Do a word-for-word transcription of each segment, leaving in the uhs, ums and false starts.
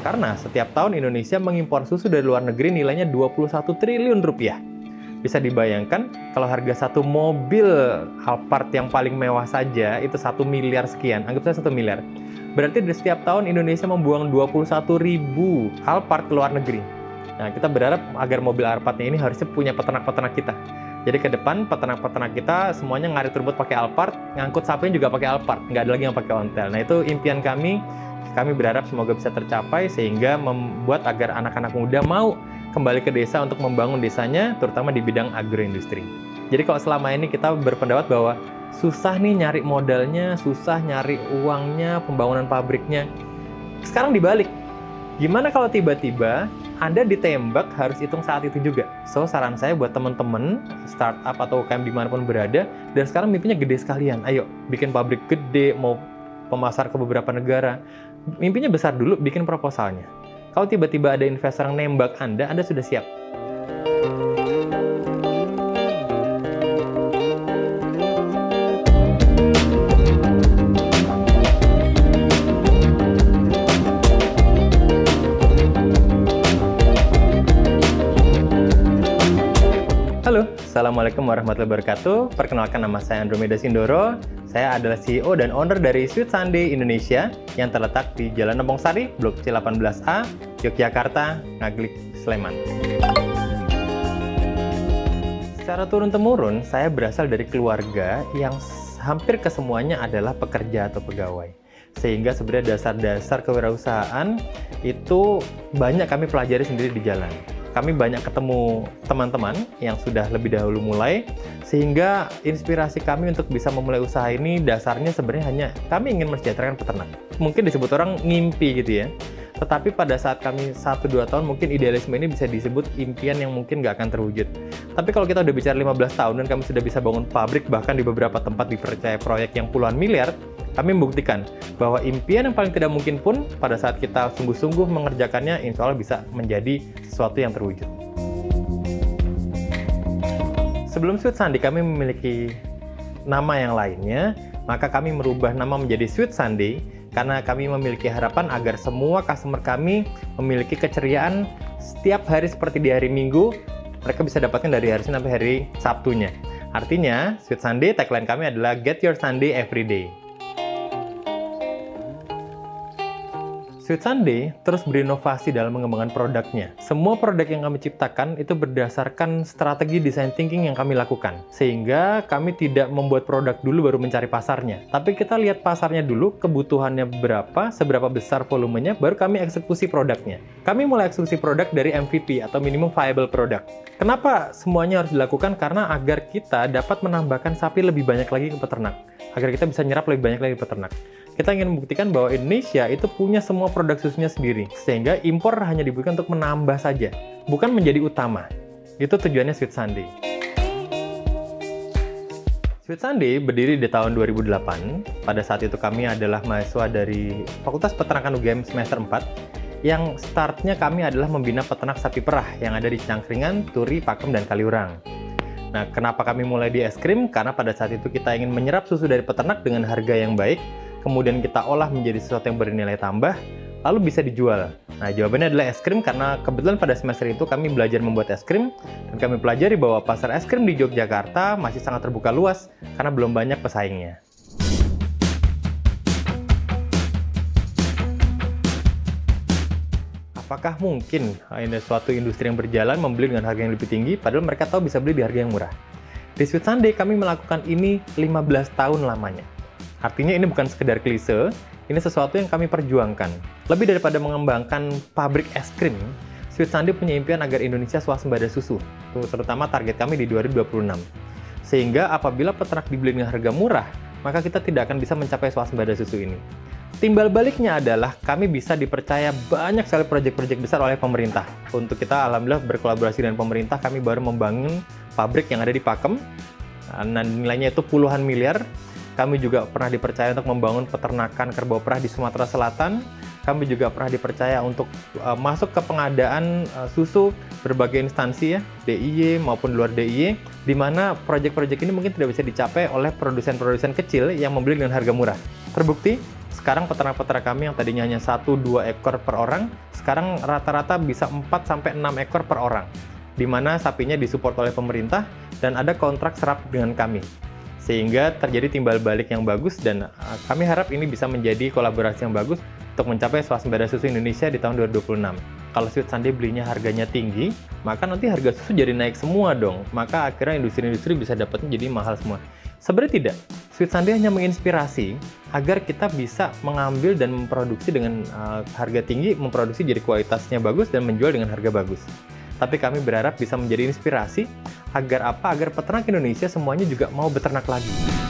Karena setiap tahun Indonesia mengimpor susu dari luar negeri nilainya dua puluh satu triliun rupiah. Bisa dibayangkan kalau harga satu mobil Alphard yang paling mewah saja itu satu miliar sekian, anggap saja satu miliar. Berarti di setiap tahun Indonesia membuang dua puluh satu ribu Alphard ke luar negeri. Nah, kita berharap agar mobil Alphardnya ini harusnya punya peternak-peternak kita. Jadi ke depan peternak-peternak kita semuanya ngarit rumput pakai Alphard, ngangkut sapinya juga pakai Alphard, nggak ada lagi yang pakai ontel. Nah, itu impian kami. Kami berharap semoga bisa tercapai sehingga membuat agar anak-anak muda mau kembali ke desa untuk membangun desanya, terutama di bidang agroindustri. Jadi kalau selama ini kita berpendapat bahwa susah nih nyari modalnya, susah nyari uangnya, pembangunan pabriknya. Sekarang dibalik. Gimana kalau tiba-tiba Anda ditembak harus hitung saat itu juga? So, saran saya buat teman-teman, startup atau U K M dimanapun berada, dan sekarang mimpinya gede sekalian. Ayo, bikin pabrik gede, mau pemasar ke beberapa negara. Mimpinya besar dulu, bikin proposalnya. Kalau tiba-tiba ada investor yang nembak Anda, Anda sudah siap. Halo, Assalamualaikum warahmatullahi wabarakatuh. Perkenalkan, nama saya Andromeda Sindoro. Saya adalah C E O dan owner dari Sweet Sunday Indonesia yang terletak di Jalan Nembong Sari, Blok C delapan belas A, Yogyakarta, Ngaglik, Sleman. Secara turun-temurun, saya berasal dari keluarga yang hampir kesemuanya adalah pekerja atau pegawai. Sehingga sebenarnya dasar-dasar kewirausahaan itu banyak kami pelajari sendiri di jalan. Kami banyak ketemu teman-teman yang sudah lebih dahulu mulai, sehingga inspirasi kami untuk bisa memulai usaha ini dasarnya sebenarnya hanya kami ingin mensejahterakan peternak. Mungkin disebut orang ngimpi gitu ya, tetapi pada saat kami satu dua tahun mungkin idealisme ini bisa disebut impian yang mungkin nggak akan terwujud. Tapi kalau kita udah bicara lima belas tahun dan kami sudah bisa bangun pabrik, bahkan di beberapa tempat dipercaya proyek yang puluhan miliar, kami membuktikan bahwa impian yang paling tidak mungkin pun pada saat kita sungguh-sungguh mengerjakannya, insya Allah bisa menjadi sesuatu yang terwujud. Sebelum Sweet Sunday kami memiliki nama yang lainnya, maka kami merubah nama menjadi Sweet Sunday karena kami memiliki harapan agar semua customer kami memiliki keceriaan setiap hari seperti di hari Minggu, mereka bisa dapatkan dari hari Senin sampai hari Sabtunya. Artinya, Sweet Sunday, tagline kami adalah Get Your Sunday Every Day. Sweet Sunday terus berinovasi dalam mengembangkan produknya. Semua produk yang kami ciptakan itu berdasarkan strategi design thinking yang kami lakukan. Sehingga kami tidak membuat produk dulu baru mencari pasarnya. Tapi kita lihat pasarnya dulu, kebutuhannya berapa, seberapa besar volumenya, baru kami eksekusi produknya. Kami mulai eksekusi produk dari M V P atau Minimum Viable Product. Kenapa semuanya harus dilakukan? Karena agar kita dapat menambahkan sapi lebih banyak lagi ke peternak. Agar kita bisa nyerap lebih banyak lagi ke peternak. Kita ingin membuktikan bahwa Indonesia itu punya semua produk susunya sendiri, sehingga impor hanya dibutuhkan untuk menambah saja, bukan menjadi utama. Itu tujuannya Sweet Sunday. Sweet Sunday berdiri di tahun dua ribu delapan. Pada saat itu kami adalah mahasiswa dari Fakultas Peternakan U G M semester empat, yang startnya kami adalah membina peternak sapi perah yang ada di Cangkringan, Turi, Pakem, dan Kaliurang. Nah, kenapa kami mulai di es krim? Karena pada saat itu kita ingin menyerap susu dari peternak dengan harga yang baik, kemudian kita olah menjadi sesuatu yang bernilai tambah, lalu bisa dijual. Nah, jawabannya adalah es krim karena kebetulan pada semester itu kami belajar membuat es krim, dan kami pelajari bahwa pasar es krim di Yogyakarta masih sangat terbuka luas karena belum banyak pesaingnya. Apakah mungkin ada suatu industri yang berjalan membeli dengan harga yang lebih tinggi, padahal mereka tahu bisa beli di harga yang murah? Di Sweet Sunday kami melakukan ini lima belas tahun lamanya. Artinya ini bukan sekedar klise, ini sesuatu yang kami perjuangkan. Lebih daripada mengembangkan pabrik es krim, Sweet Sunday punya impian agar Indonesia swasembada susu, terutama target kami di dua ribu dua puluh enam. Sehingga apabila peternak dibeli dengan harga murah, maka kita tidak akan bisa mencapai swasembada susu ini. Timbal baliknya adalah kami bisa dipercaya banyak sekali proyek-proyek besar oleh pemerintah. Untuk kita, alhamdulillah berkolaborasi dengan pemerintah, kami baru membangun pabrik yang ada di Pakem, nah, nilainya itu puluhan miliar. Kami juga pernah dipercaya untuk membangun peternakan kerbau perah di Sumatera Selatan. Kami juga pernah dipercaya untuk uh, masuk ke pengadaan uh, susu berbagai instansi ya, D I Y maupun luar D I Y, di mana proyek-proyek ini mungkin tidak bisa dicapai oleh produsen-produsen kecil yang membeli dengan harga murah. Terbukti, sekarang peternak-peternak kami yang tadinya hanya satu dua ekor per orang, sekarang rata-rata bisa empat sampai enam ekor per orang, di mana sapinya disupport oleh pemerintah dan ada kontrak serap dengan kami. Sehingga terjadi timbal balik yang bagus dan uh, kami harap ini bisa menjadi kolaborasi yang bagus untuk mencapai swasembada susu Indonesia di tahun dua ribu dua puluh enam. Kalau Sweet Sunday belinya harganya tinggi, maka nanti harga susu jadi naik semua dong. Maka akhirnya industri-industri bisa dapatnya jadi mahal semua. Sebenarnya tidak. Sweet Sunday hanya menginspirasi agar kita bisa mengambil dan memproduksi dengan uh, harga tinggi, memproduksi jadi kualitasnya bagus dan menjual dengan harga bagus. Tapi kami berharap bisa menjadi inspirasi agar apa? Agar peternak Indonesia semuanya juga mau beternak lagi.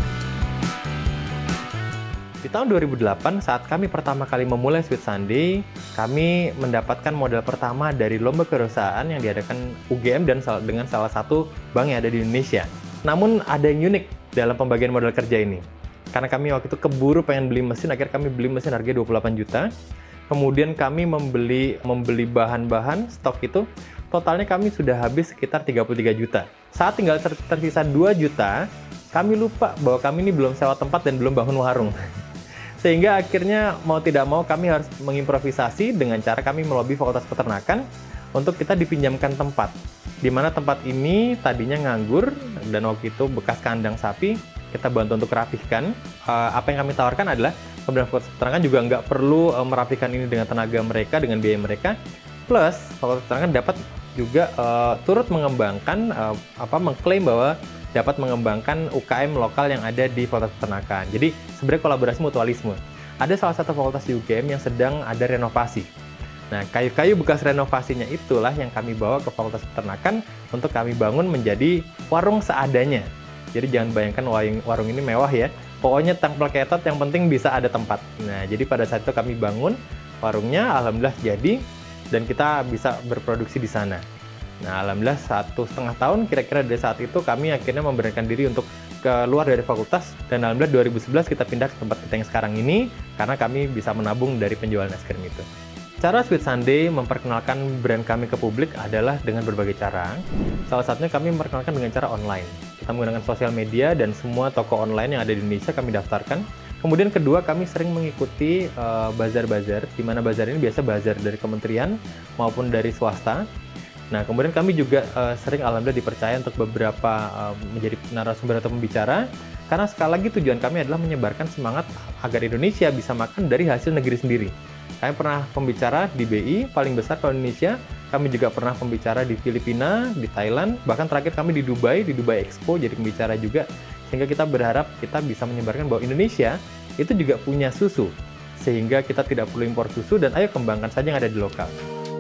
Di tahun dua ribu delapan, saat kami pertama kali memulai Sweet Sunday, kami mendapatkan modal pertama dari lomba kewirausahaan yang diadakan U G M dan dengan salah satu bank yang ada di Indonesia. Namun ada yang unik dalam pembagian modal kerja ini. Karena kami waktu itu keburu pengen beli mesin, akhirnya kami beli mesin harganya dua puluh delapan juta. Kemudian kami membeli membeli bahan-bahan stok itu, totalnya kami sudah habis sekitar tiga puluh tiga juta. Saat tinggal tersisa dua juta, kami lupa bahwa kami ini belum sewa tempat dan belum bangun warung. Sehingga akhirnya mau tidak mau kami harus mengimprovisasi dengan cara kami melobi Fakultas Peternakan untuk kita dipinjamkan tempat. Di mana tempat ini tadinya nganggur dan waktu itu bekas kandang sapi, kita bantu untuk rapihkan. Uh, apa yang kami tawarkan adalah kemudian Fakultas Peternakan juga nggak perlu uh, merapikan ini dengan tenaga mereka, dengan biaya mereka. Plus, Fakultas Peternakan dapat juga uh, turut mengembangkan, uh, apa mengklaim bahwa dapat mengembangkan U K M lokal yang ada di Fakultas Peternakan. Jadi sebenarnya kolaborasi mutualisme. Ada salah satu fakultas di U G M yang sedang ada renovasi. Nah, kayu-kayu bekas renovasinya itulah yang kami bawa ke Fakultas Peternakan untuk kami bangun menjadi warung seadanya. Jadi jangan bayangkan warung ini mewah ya. Pokoknya tempel ketot yang penting bisa ada tempat. Nah, jadi pada saat itu kami bangun warungnya, alhamdulillah jadi, dan kita bisa berproduksi di sana. Nah, alhamdulillah satu setengah tahun kira-kira dari saat itu kami akhirnya memberanikan diri untuk keluar dari fakultas, dan alhamdulillah dua ribu sebelas kita pindah ke tempat kita yang sekarang ini karena kami bisa menabung dari penjualan es krim itu. Cara Sweet Sunday memperkenalkan brand kami ke publik adalah dengan berbagai cara. Salah satunya kami memperkenalkan dengan cara online. Kita menggunakan sosial media dan semua toko online yang ada di Indonesia kami daftarkan. Kemudian kedua, kami sering mengikuti uh, bazar-bazar, di mana bazar ini biasa bazar dari kementerian maupun dari swasta. Nah, kemudian kami juga uh, sering alhamdulillah dipercaya untuk beberapa uh, menjadi narasumber atau pembicara, karena sekali lagi tujuan kami adalah menyebarkan semangat agar Indonesia bisa makan dari hasil negeri sendiri. Kami pernah pembicara di B I, paling besar kalau Indonesia. Kami juga pernah pembicara di Filipina, di Thailand, bahkan terakhir kami di Dubai, di Dubai Expo jadi pembicara juga. Sehingga kita berharap kita bisa menyebarkan bahwa Indonesia itu juga punya susu, sehingga kita tidak perlu impor susu dan ayo kembangkan saja yang ada di lokal.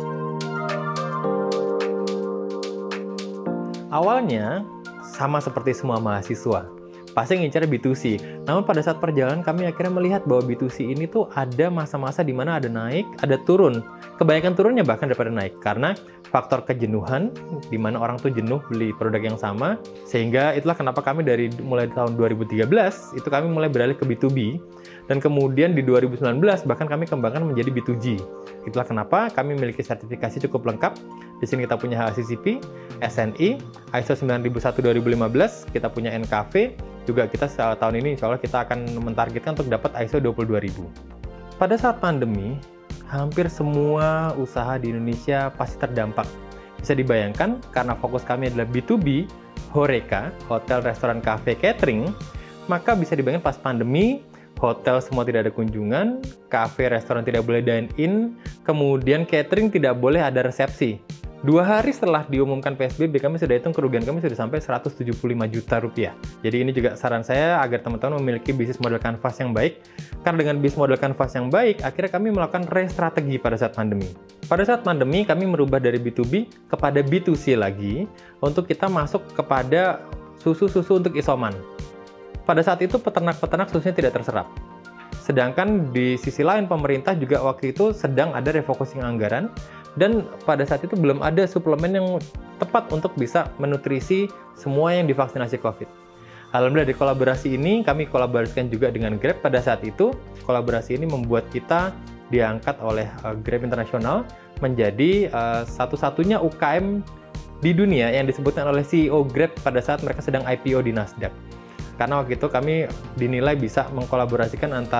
Awalnya, sama seperti semua mahasiswa, pasti ngincar B dua C. Namun pada saat perjalanan kami akhirnya melihat bahwa B dua C ini tuh ada masa-masa di mana ada naik, ada turun. Kebanyakan turunnya bahkan daripada naik, karena faktor kejenuhan, di mana orang tuh jenuh beli produk yang sama. Sehingga itulah kenapa kami dari mulai tahun dua ribu tiga belas, itu kami mulai beralih ke B dua B. Dan kemudian di dua ribu sembilan belas, bahkan kami kembangkan menjadi B dua G. Itulah kenapa kami memiliki sertifikasi cukup lengkap. Di sini kita punya H A C C P, S N I, I S O sembilan ribu satu dua ribu lima belas, kita punya N K V, juga kita tahun ini insya Allah kita akan mentargetkan untuk dapat I S O dua puluh dua ribu. Pada saat pandemi, hampir semua usaha di Indonesia pasti terdampak. Bisa dibayangkan, karena fokus kami adalah B dua B, Horeca, hotel, restoran, kafe, catering, maka bisa dibayangkan pas pandemi, hotel semua tidak ada kunjungan, kafe, restoran tidak boleh dine-in, kemudian catering tidak boleh ada resepsi. Dua hari setelah diumumkan P S B B, kami sudah hitung kerugian kami sudah sampai seratus tujuh puluh lima juta rupiah. Jadi ini juga saran saya agar teman-teman memiliki bisnis model kanvas yang baik. Karena dengan bisnis model kanvas yang baik, akhirnya kami melakukan re-strategi pada saat pandemi. Pada saat pandemi, kami merubah dari B dua B kepada B dua C lagi, untuk kita masuk kepada susu-susu untuk isoman. Pada saat itu peternak-peternak susunya tidak terserap. Sedangkan di sisi lain pemerintah juga waktu itu sedang ada refocusing anggaran, dan pada saat itu belum ada suplemen yang tepat untuk bisa menutrisi semua yang divaksinasi COVID. Alhamdulillah di kolaborasi ini kami kolaborasikan juga dengan Grab pada saat itu. Kolaborasi ini membuat kita diangkat oleh uh, Grab Internasional menjadi uh, satu-satunya U K M di dunia yang disebutkan oleh C E O Grab pada saat mereka sedang I P O di Nasdaq. Karena waktu itu kami dinilai bisa mengkolaborasikan antara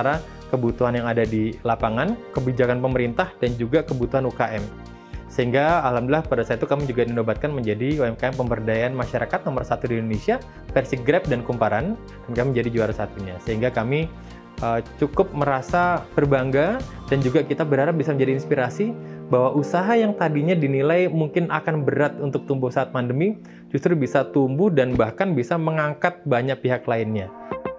kebutuhan yang ada di lapangan, kebijakan pemerintah, dan juga kebutuhan U K M. Sehingga alhamdulillah pada saat itu kami juga dinobatkan menjadi U M K M pemberdayaan masyarakat nomor satu di Indonesia versi Grab dan Kumparan, dan kami menjadi juara satunya. Sehingga kami uh, cukup merasa berbangga dan juga kita berharap bisa menjadi inspirasi bahwa usaha yang tadinya dinilai mungkin akan berat untuk tumbuh saat pandemi justru bisa tumbuh dan bahkan bisa mengangkat banyak pihak lainnya.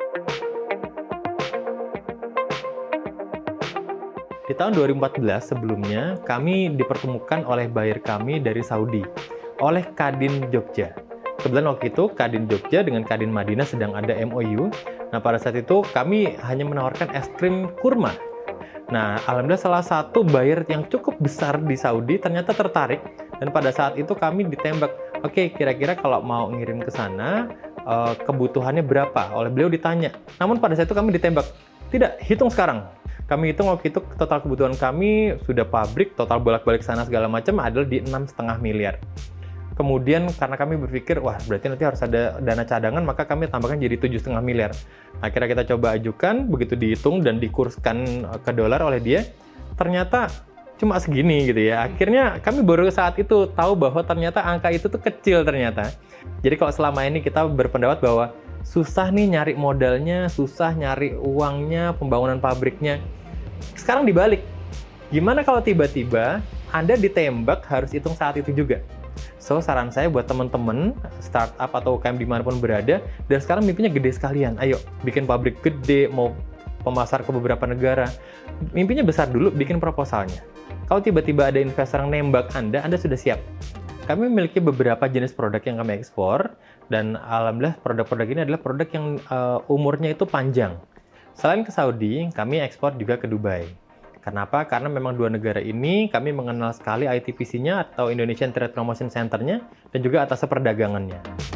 Di tahun dua ribu empat belas sebelumnya, kami dipertemukan oleh buyer kami dari Saudi, oleh Kadin Jogja. Kebetulan waktu itu Kadin Jogja dengan Kadin Madinah sedang ada M O U. Nah, pada saat itu kami hanya menawarkan es krim kurma. Nah, alhamdulillah salah satu buyer yang cukup besar di Saudi ternyata tertarik, dan pada saat itu kami ditembak, oke, kira-kira kalau mau ngirim ke sana, kebutuhannya berapa? Oleh beliau ditanya. Namun pada saat itu kami ditembak, tidak, hitung sekarang. Kami hitung waktu itu total kebutuhan kami sudah pabrik, total bolak-balik sana segala macam adalah di enam koma lima miliar. Kemudian karena kami berpikir, wah berarti nanti harus ada dana cadangan, maka kami tambahkan jadi tujuh koma lima miliar. Akhirnya kita coba ajukan, begitu dihitung dan dikurskan ke dolar oleh dia, ternyata cuma segini gitu ya. Akhirnya kami baru saat itu tahu bahwa ternyata angka itu tuh kecil ternyata. Jadi kalau selama ini kita berpendapat bahwa susah nih nyari modalnya, susah nyari uangnya, pembangunan pabriknya. Sekarang dibalik, gimana kalau tiba-tiba Anda ditembak harus hitung saat itu juga? So, saran saya buat teman-teman, startup atau U K M dimanapun berada, dan sekarang mimpinya gede sekalian. Ayo, bikin pabrik gede, mau pemasar ke beberapa negara. Mimpinya besar dulu, bikin proposalnya. Kalau tiba-tiba ada investor yang nembak Anda, Anda sudah siap. Kami memiliki beberapa jenis produk yang kami ekspor, dan alhamdulillah produk-produk ini adalah produk yang uh, umurnya itu panjang. Selain ke Saudi, kami ekspor juga ke Dubai. Kenapa? Karena memang dua negara ini kami mengenal sekali I T P C-nya atau Indonesian Trade Promotion Center-nya dan juga atas perdagangannya.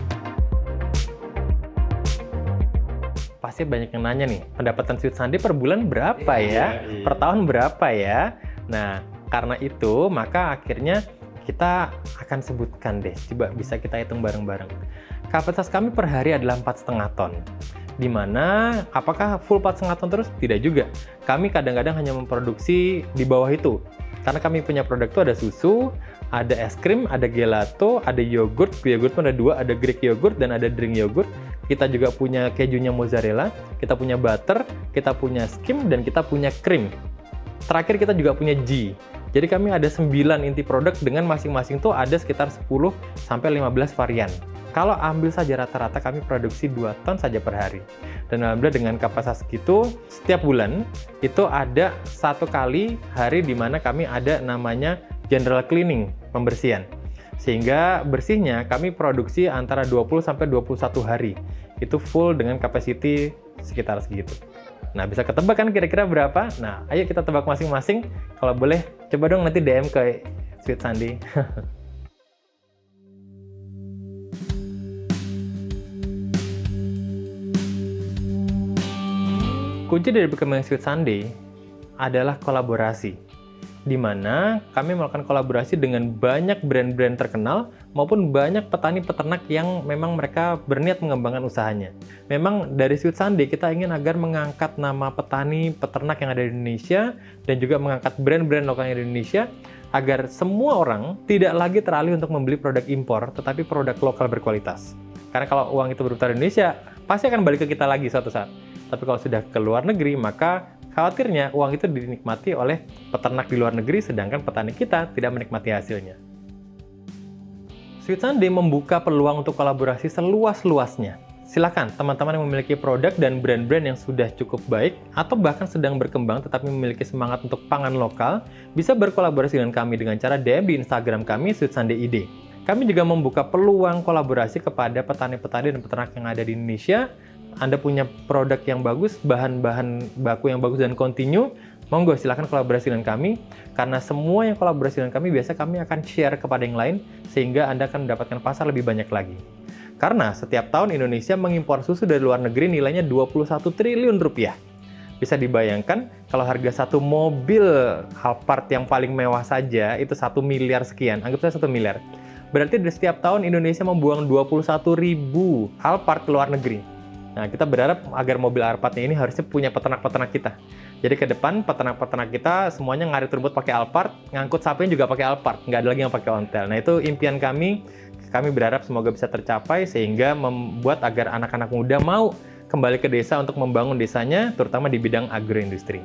Pasti banyak yang nanya nih, pendapatan Sweet Sunday per bulan berapa ya? Iya, iya. Per tahun berapa ya? Nah, karena itu maka akhirnya kita akan sebutkan deh, coba bisa kita hitung bareng-bareng. Kapasitas kami per hari adalah empat koma lima ton. Di mana, apakah full empat koma lima ton terus? Tidak juga. Kami kadang-kadang hanya memproduksi di bawah itu. Karena kami punya produk itu ada susu, ada es krim, ada gelato, ada yogurt. Yogurt pun ada dua, ada Greek yogurt dan ada drink yogurt. Kita juga punya kejunya mozzarella, kita punya butter, kita punya skim, dan kita punya krim. Terakhir kita juga punya G. Jadi kami ada sembilan inti produk dengan masing-masing tuh ada sekitar sepuluh sampai lima belas varian. Kalau ambil saja rata-rata kami produksi dua ton saja per hari. Dan alhamdulillah dengan kapasitas gitu, setiap bulan itu ada satu kali hari di mana kami ada namanya general cleaning, pembersihan. Sehingga bersihnya kami produksi antara dua puluh sampai dua puluh satu hari. Itu full dengan capacity sekitar segitu. Nah, bisa ketebak kan kira-kira berapa? Nah, ayo kita tebak masing-masing. Kalau boleh, coba dong nanti D M ke Sweet Sunday. Kunci dari perkembangan Sweet Sunday adalah kolaborasi, di mana kami melakukan kolaborasi dengan banyak brand-brand terkenal maupun banyak petani-peternak yang memang mereka berniat mengembangkan usahanya. Memang dari Sweet Sunday kita ingin agar mengangkat nama petani, peternak yang ada di Indonesia dan juga mengangkat brand-brand lokal yang ada di Indonesia agar semua orang tidak lagi teralih untuk membeli produk impor, tetapi produk lokal berkualitas. Karena kalau uang itu berputar di Indonesia, pasti akan balik ke kita lagi suatu saat. Tapi kalau sudah ke luar negeri, maka khawatirnya uang itu dinikmati oleh peternak di luar negeri, sedangkan petani kita tidak menikmati hasilnya. Sweet Sunday membuka peluang untuk kolaborasi seluas-luasnya. Silakan teman-teman yang memiliki produk dan brand-brand yang sudah cukup baik, atau bahkan sedang berkembang tetapi memiliki semangat untuk pangan lokal, bisa berkolaborasi dengan kami dengan cara D M di Instagram kami, Sweet Sunday I D. Kami juga membuka peluang kolaborasi kepada petani-petani dan peternak yang ada di Indonesia. Anda punya produk yang bagus, bahan-bahan baku yang bagus dan kontinu, monggo silahkan kolaborasi dengan kami, karena semua yang kolaborasi dengan kami, biasa kami akan share kepada yang lain, sehingga Anda akan mendapatkan pasar lebih banyak lagi. Karena setiap tahun Indonesia mengimpor susu dari luar negeri nilainya dua puluh satu triliun rupiah. Bisa dibayangkan, kalau harga satu mobil Alphard yang paling mewah saja, itu satu miliar sekian, anggap saja satu miliar. Berarti di setiap tahun Indonesia membuang dua puluh satu ribu Alphard ke luar negeri. Nah, kita berharap agar mobil Alphardnya ini harusnya punya peternak-peternak kita. Jadi ke depan peternak-peternak kita semuanya ngarit rumput pakai Alphard, ngangkut sapinya juga pakai Alphard, nggak ada lagi yang pakai ontel. Nah, itu impian kami. Kami berharap semoga bisa tercapai sehingga membuat agar anak-anak muda mau kembali ke desa untuk membangun desanya, terutama di bidang agroindustri.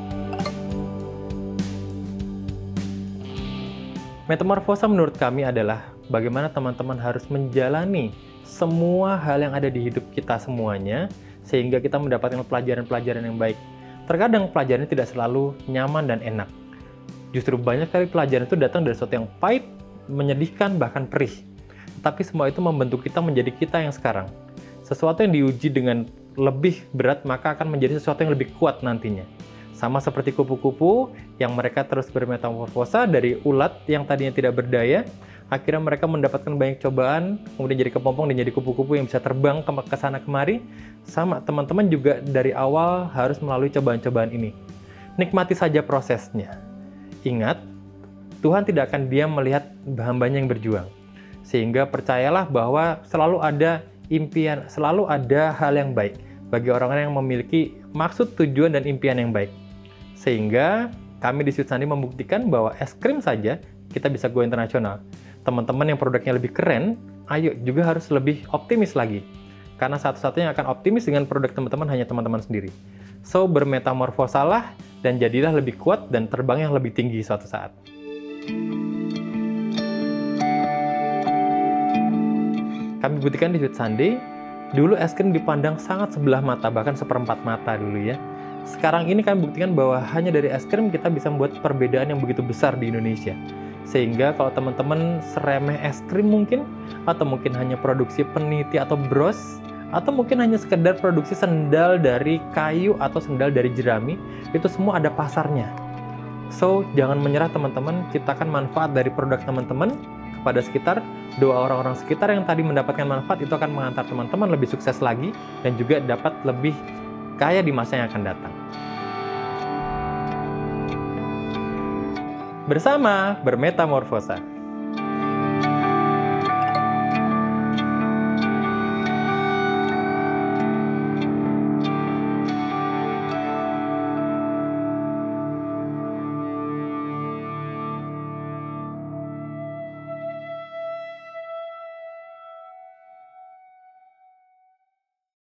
Metamorfosa menurut kami adalah bagaimana teman-teman harus menjalani semua hal yang ada di hidup kita semuanya, sehingga kita mendapatkan pelajaran-pelajaran yang baik. Terkadang pelajaran tidak selalu nyaman dan enak. Justru banyak kali pelajaran itu datang dari sesuatu yang pahit, menyedihkan, bahkan perih. Tapi semua itu membentuk kita menjadi kita yang sekarang. Sesuatu yang diuji dengan lebih berat, maka akan menjadi sesuatu yang lebih kuat nantinya. Sama seperti kupu-kupu yang mereka terus bermetamorfosa dari ulat yang tadinya tidak berdaya, akhirnya mereka mendapatkan banyak cobaan, kemudian jadi kepompong dan jadi kupu-kupu yang bisa terbang ke sana kemari. Sama, teman-teman juga dari awal harus melalui cobaan-cobaan ini. Nikmati saja prosesnya. Ingat, Tuhan tidak akan diam melihat hamba-Nya yang berjuang. Sehingga percayalah bahwa selalu ada impian, selalu ada hal yang baik bagi orang-orang yang memiliki maksud, tujuan, dan impian yang baik. Sehingga kami di Sweet Sunday membuktikan bahwa es krim saja kita bisa go internasional. Teman-teman yang produknya lebih keren, ayo juga harus lebih optimis lagi. Karena satu-satunya yang akan optimis dengan produk teman-teman hanya teman-teman sendiri. So, bermetamorfosalah dan jadilah lebih kuat dan terbang yang lebih tinggi suatu saat. Kami buktikan di Sweet Sunday, dulu es krim dipandang sangat sebelah mata, bahkan seperempat mata dulu ya. Sekarang ini kami buktikan bahwa hanya dari es krim kita bisa membuat perbedaan yang begitu besar di Indonesia. Sehingga kalau teman-teman seremeh es krim mungkin, atau mungkin hanya produksi peniti atau bros, atau mungkin hanya sekedar produksi sendal dari kayu atau sendal dari jerami, itu semua ada pasarnya. So, jangan menyerah teman-teman, ciptakan manfaat dari produk teman-teman pada sekitar, doa orang-orang sekitar yang tadi mendapatkan manfaat itu akan mengantar teman-teman lebih sukses lagi dan juga dapat lebih kaya di masa yang akan datang. Bersama bermetamorfosa.